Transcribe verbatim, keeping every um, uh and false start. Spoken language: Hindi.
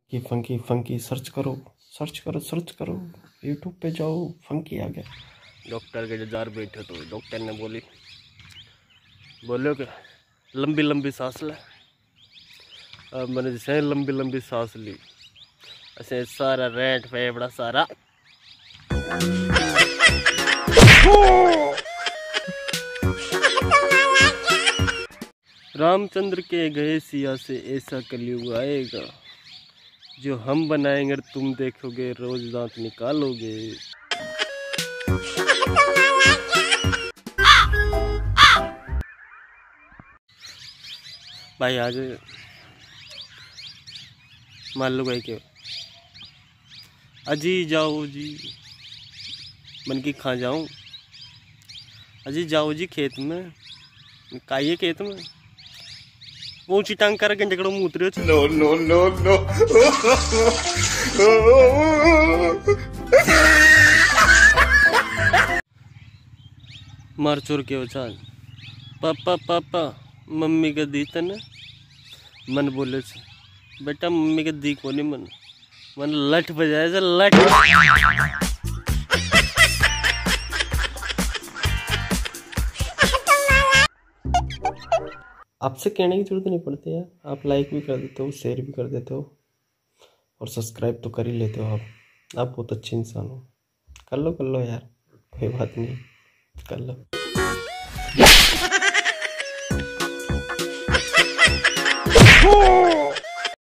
कि फंकी फंकी सर्च करो सर्च करो सर्च करो यूट्यूब पे जाओ, फंकी आ गया। डॉक्टर के जार बैठे तो डॉक्टर ने बोली बोलो कि लंबी लंबी सांस ले। अब मैंने जैसे लंबी लंबी सांस ली, ऐसे सारा रेट फेफड़ा सारा रामचंद्र के गए सिया से ऐसा कलयुग आएगा, जो हम बनाएंगे तुम देखोगे, रोज दांत निकालोगे। भाई आज मान लो भाई के अजी जाओ जी, मन की खा जाऊं, अजी जाओ जी खेत में, काइए खेत में ऊंची टांग कर जकड़ो मूत्र। नो नो नो नो मार चोर के बचा पापा पापा मम्मी के दी तने। मन बोले से बेटा मम्मी के दी को नहीं, मन मन लठ बजाए से लठ। आपसे कहने की जरूरत नहीं पड़ती है, आप लाइक भी कर देते हो, शेयर भी कर देते हो और सब्सक्राइब तो कर ही लेते हो। आप आप बहुत अच्छे इंसान हो। कर लो कर लो यार, कोई बात नहीं, कर लो।